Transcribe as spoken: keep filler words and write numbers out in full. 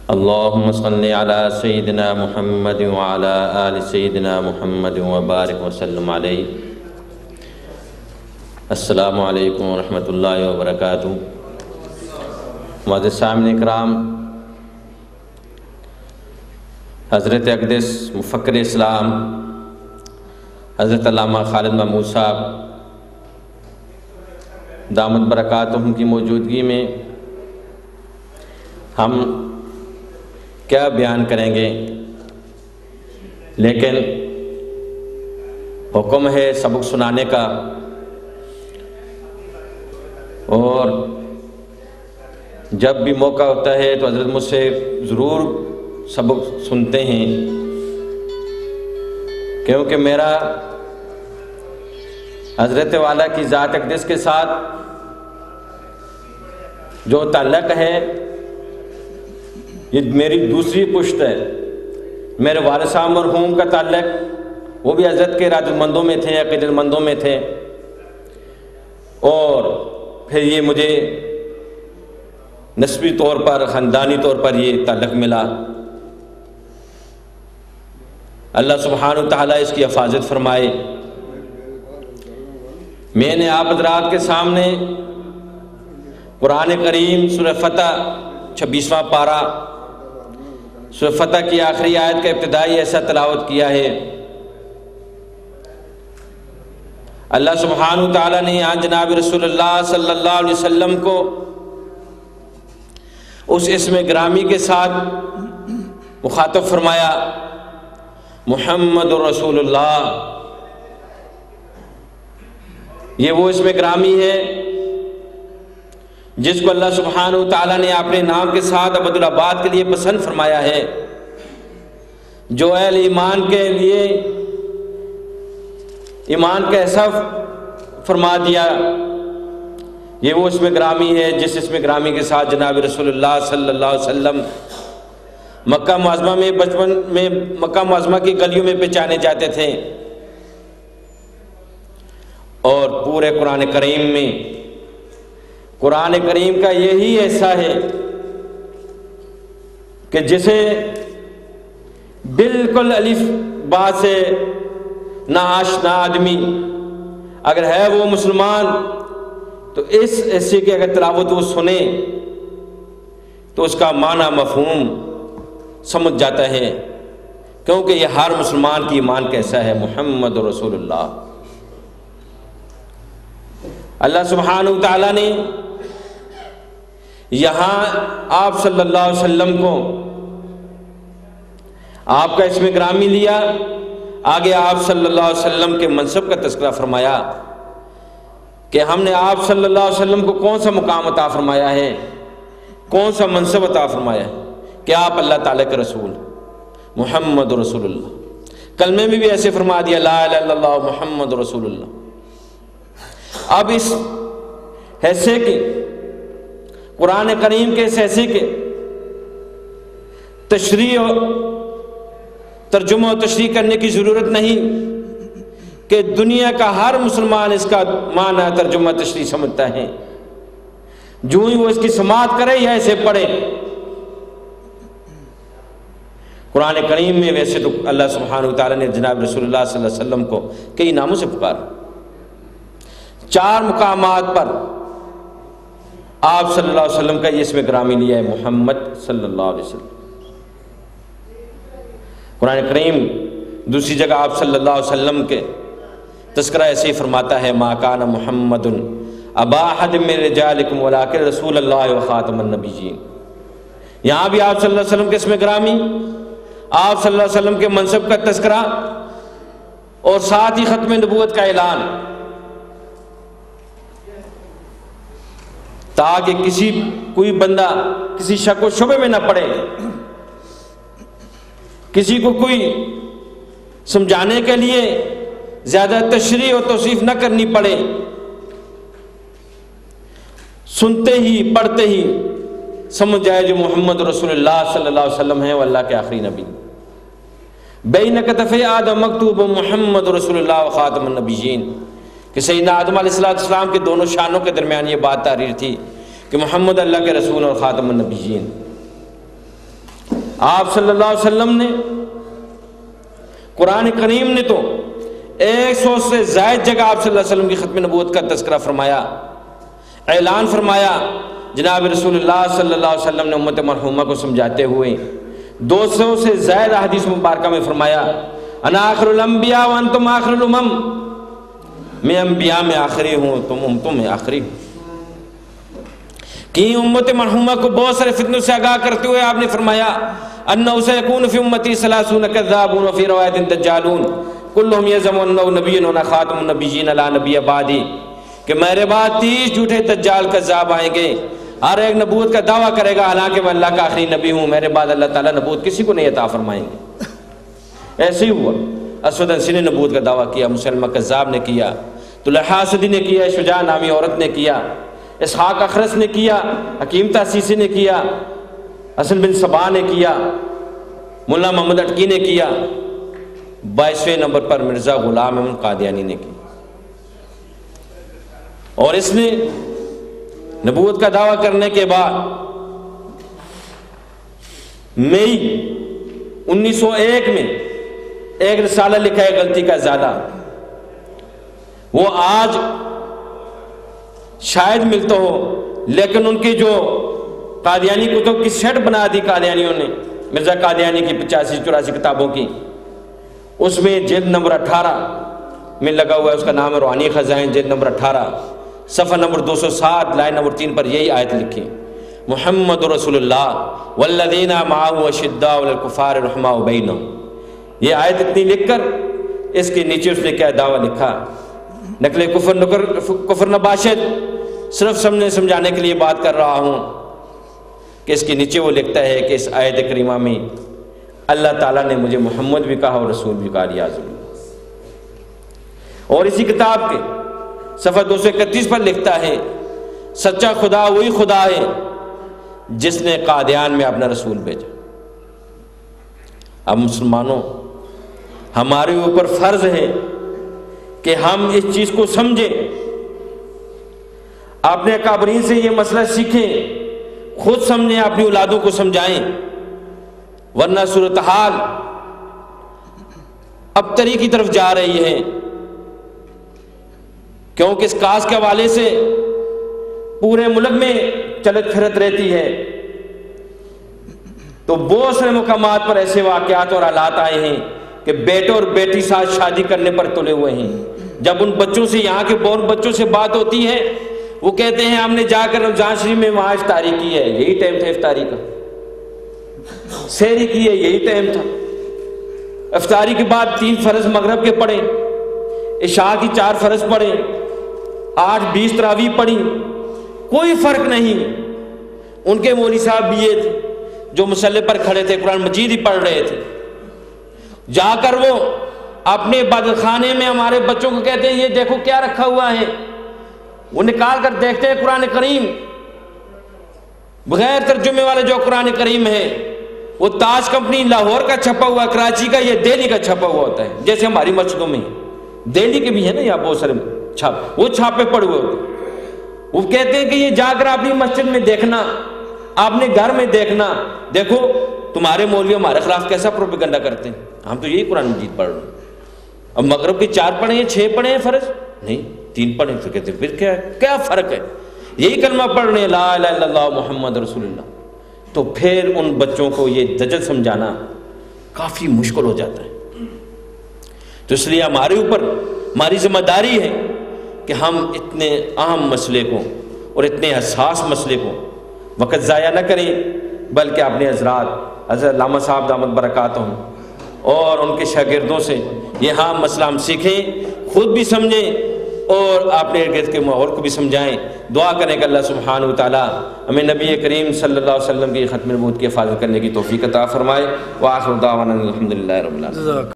اللہم صلی علی سیدنا محمد وعلی آل سیدنا محمد وبارک وسلم علیہ۔ السلام علیکم ورحمۃ اللہ وبرکاتہ۔ معزز سامعین کرام، حضرت اقدس مفکر اسلام حضرت علامہ خالد محمود صاحب دامت برکاتہم کی موجودگی میں ہم کیا بیان کریں گے، لیکن حکم ہے سبق سنانے کا، اور جب بھی موقع ہوتا ہے تو حضرت مجھ سے ضرور سبق سنتے ہیں، کیونکہ میرا حضرت والا کی ذات اقدس کے ساتھ جو تعلق ہے یہ میری دوسری پشت ہے۔ میرے والد صاحب مرحوم کا تعلق وہ بھی حضرت کے ارادت مندوں میں تھے، عقیدت مندوں میں تھے، اور پھر یہ مجھے نسبی طور پر، خاندانی طور پر یہ تعلق ملا۔ اللہ سبحانہ و تعالیٰ اس کی حفاظت فرمائے۔ میں نے آپ حضرات کے سامنے قرآن کریم سورہ فتح چھبیسواں پارہ سورہ فتح کی آخری آیت کا ابتدائی ایسا تلاوت کیا ہے۔ اللہ سبحانہ و تعالیٰ نے یہاں جناب رسول اللہ صلی اللہ علیہ وسلم کو اس اسم گرامی کے ساتھ مخاطب فرمایا، محمد رسول اللہ۔ یہ وہ اسم گرامی ہے جس کو اللہ سبحانہ و تعالیٰ نے اپنے نام کے ساتھ ابد الآباد کے لیے پسند فرمایا ہے، جو اہل ایمان کے لیے ایمان کا احساس فرما دیا۔ یہ وہ اسم گرامی ہے جس اسم گرامی کے ساتھ جناب رسول اللہ صلی اللہ علیہ وسلم مکہ معظمہ میں بچپن میں مکہ معظمہ کی گلیوں میں پہچانے جاتے تھے، اور پورے قرآن کریم میں قرآن کریم کا یہی ایسا ہے کہ جسے بالکل الف با سے نہ آشنا آدمی اگر ہے وہ مسلمان تو اس ایسے کی اگر تلاوت وہ سنے تو اس کا معنی مفہوم سمجھ جاتا ہے، کیونکہ یہ ہر مسلمان کی ایمان کیسا ہے، محمد رسول اللہ۔ اللہ سبحانہ و تعالیٰ نے یہاں آپ صلی اللہ علیہ وسلم کو آپ کا اسم گرامی لیا، آگے آپ صلی اللہ علیہ وسلم کے منصب کا تذکرہ فرمایا کہ ہم نے آپ صلی اللہ علیہ وسلم کو کون سا مقام عطا فرمایا ہے، کون سا منصب عطا فرمایا ہے کہ آپ اللہ تعالیٰ کے رسول محمد رسول اللہ۔ کلمے میں بھی ایسے فرما دیا، لا الہ الا اللہ محمد رسول اللہ۔ اب اس حصے کے قرآن کریم کے اس حصے کے تشریح و ترجمہ و تشریح کرنے کی ضرورت نہیں کہ دنیا کا ہر مسلمان اس کا معنی ترجمہ تشریح سمجھتا ہے، جو ہی وہ اس کی سماعت کرے یا اسے پڑھے۔ قرآن کریم میں ویسے تو اللہ سبحانہ و تعالیٰ نے جناب رسول اللہ صلی اللہ علیہ وسلم کو کئی ناموں سے پکارا، چار مقامات پر آپ صلی اللہ علیہ وسلم کا یہ اسم گرامی لیا ہے، محمد صلی اللہ علیہ وسلم۔ قرآن کریم دوسری جگہ آپ صلی اللہ علیہ وسلم کے تذکرہ ایسے ہی فرماتا ہے، ما کان محمد ابا احد من رجالکم ولکن رسول اللہ وخاتم النبیین۔ یہاں بھی آپ صلی اللہ علیہ وسلم کے اسم گرامی، آپ صلی اللہ علیہ وسلم کے منصب کا تذکرہ، اور ساتھ ہی ختم نبوت کا اعلان، تاکہ کسی کوئی بندہ کسی شک و شبے میں نہ پڑے، کسی کو کوئی سمجھانے کے لیے زیادہ تشریح اور توصیف نہ کرنی پڑے، سنتے ہی پڑھتے ہی سمجھ جائے جو محمد رسول اللہ صلی اللہ علیہ وسلم ہیں، وہ اللہ کے آخری نبی۔ بین کتفی آدم مکتوب محمد رسول اللہ و خاتم النبیین، کہ سیدنا آدم علیہ السلام کے دونوں شانوں کے درمیان یہ بات تحریر تھی کہ محمد اللہ کے رسول اور خاتم النبیین۔ آپ صلی اللہ علیہ وسلم نے قرآن کریم نے تو ایک سو سے زائد جگہ آپ صلی اللہ علیہ وسلم کی ختم نبوت کا تذکرہ فرمایا، اعلان فرمایا۔ جناب رسول اللہ صلی اللہ علیہ وسلم نے امت مرحومہ کو سمجھاتے ہوئے دو سو سے زائد احادیث مبارکہ میں فرمایا، انا آخر الانبیاء وانتم آخر الامم، میں انبیاء میں آخری ہوں، تم امتوں میں آخری ہوں۔ کہ امت مرحومہ کو بہت سارے فتنوں سے آگاہ کرتے ہوئے آپ نے فرمایا، انہ سیکون فی امتی ثلاثون کذابون وفی روایت دجالون کلہم یزعم انہ نبی و خاتم النبیین لا نبی بعدی، کہ میرے بعد تیس جھوٹے دجال کذاب آئیں گے، ہر ایک نبوت کا دعویٰ کرے گا حالانکہ میں اللہ کا آخری نبی ہوں، میرے بعد اللہ تعالیٰ نبوت کسی کو نہیں عطا فرمائیں گے۔ ایسے ہی ہوا، اسود انسی نے نبوت کا دعویٰ کیا، مسلمہ کذاب نے کیا، طلحہ اسدی نے کیا، شجاع نامی عورت نے کیا، اسحاق اخرس نے کیا، حکیم تاسیسی نے کیا، حسن بن صبا نے کیا، ملا محمد اٹکی نے کیا، بائیسویں نمبر پر مرزا غلام احمد قادیانی نے کی۔ اور اس نے نبوت کا دعویٰ کرنے کے بعد مئی انیس سو ایک میں ایک رسالہ لکھا ہے غلطی کا زیادہ، وہ آج شاید ملتا ہو، لیکن ان کی جو قادیانی کتب کی سیٹ بنا دی قادیانیوں نے، مرزا قادیانی کی پچاسی چوراسی کتابوں کی، اس میں جلد نمبر اٹھارہ میں لگا ہوا ہے، اس کا نام ہے روحانی خزائن، جلد نمبر اٹھارہ صفحہ نمبر دو سو سات لائن نمبر تین پر یہی آیت لکھی، محمد رسول اللہ والذین معہ اشداء علی الکفار رحماء بینہم۔ یہ آیت اتنی لکھ کر اس کے نیچے اس نے کیا دعویٰ لکھا، نقل کفر نکر کفر نباشد، صرف سمجھنے سمجھانے کے لیے بات کر رہا ہوں کہ اس کے نیچے وہ لکھتا ہے کہ اس آیت کریمہ میں اللہ تعالیٰ نے مجھے محمد بھی کہا اور رسول بھی کہا لیاذ اللہ۔ اور اسی کتاب کے صفحہ دو سو اکتیس پر لکھتا ہے، سچا خدا وہی خدا ہے جس نے قادیان میں اپنا رسول بھیجا۔ اب مسلمانوں، ہمارے اوپر فرض ہے کہ ہم اس چیز کو سمجھیں، اپنے اکابرین سے یہ مسئلہ سیکھیں، خود سمجھیں، اپنی اولادوں کو سمجھائیں، ورنہ صورتحال ابتری کی طرف جا رہی ہے، کیونکہ اس کاس کے حوالے سے پورے ملک میں چلت پھرت رہتی ہے، تو بہت سے مقامات پر ایسے واقعات اور حالات آئے ہیں کہ بیٹے اور بیٹی ساتھ شادی کرنے پر تلے ہوئے ہیں۔ جب ان بچوں سے، یہاں کے بورن بچوں سے بات ہوتی ہے، وہ کہتے ہیں ہم نے جا کر رمضان شریف میں وہاں افطاری کی ہے، یہی ٹائم تھا افطاری کا، سحری کی ہے، یہی ٹائم تھا، افطاری کے بعد تین فرض مغرب کے پڑھے، عشاء کی چار فرض پڑھے، آٹھ بیس تراویح پڑھی، کوئی فرق نہیں۔ ان کے مولوی صاحب بھی یہ تھے جو مصلی پر کھڑے تھے، قرآن مجید ہی پڑھ رہے تھے، جا کر وہ اپنے عبادت خانے میں ہمارے بچوں کو کہتے ہیں یہ دیکھو کیا رکھا ہوا ہے، وہ نکال کر دیکھتے ہیں قرآن کریم، بغیر ترجمے والے جو قرآن کریم ہے وہ تاج کمپنی لاہور کا چھپا ہوا، کراچی کا، یہ دہلی کا چھپا ہوا ہوتا ہے، جیسے ہماری مسجدوں میں دہلی کے بھی ہیں نا یہاں بہت سارے چھاپ، وہ چھاپے پڑے ہوئے ہوتے ہیں۔ وہ کہتے ہیں کہ یہ جا کر اپنی مسجد میں دیکھنا، اپنے گھر میں دیکھنا، دیکھو تمہارے مولوی ہمارے خلاف کیسا پروپیگنڈا کرتے ہیں، ہم تو یہی قرآن مجید پڑھ رہے ہیں۔ اب مغرب کے چار پڑھے ہیں، چھ پڑھے ہیں فرض نہیں، تین پڑھے، تو کہتے ہیں پھر کیا ہے، کیا فرق ہے، یہی کلمہ پڑھ رہے ہیں لا الہ الا اللہ محمد رسول اللہ۔ تو پھر ان بچوں کو یہ دجل سمجھانا کافی مشکل ہو جاتا ہے۔ تو اس لیے ہمارے اوپر ہماری ذمہ داری ہے کہ ہم اتنے اہم مسئلے کو اور اتنے حساس مسئلے کو وقت ضائع نہ کریں، بلکہ اپنے حضرات حضرت علامہ صاحب دامت برکاتہم اور ان کے شاگردوں سے یہ ہاں مسئلہ ہم سیکھیں، خود بھی سمجھیں اور اپنے ارد کے ماحول کو بھی سمجھائیں۔ دعا کریں کہ اللہ سبحانہ و تعالی ہمیں نبی کریم صلی اللہ علیہ وسلم کی ختم نبوت کی حفاظت کرنے کی توفیق عطا فرمائے۔ وآخر دعوانا الحمدللہ رب العالمین۔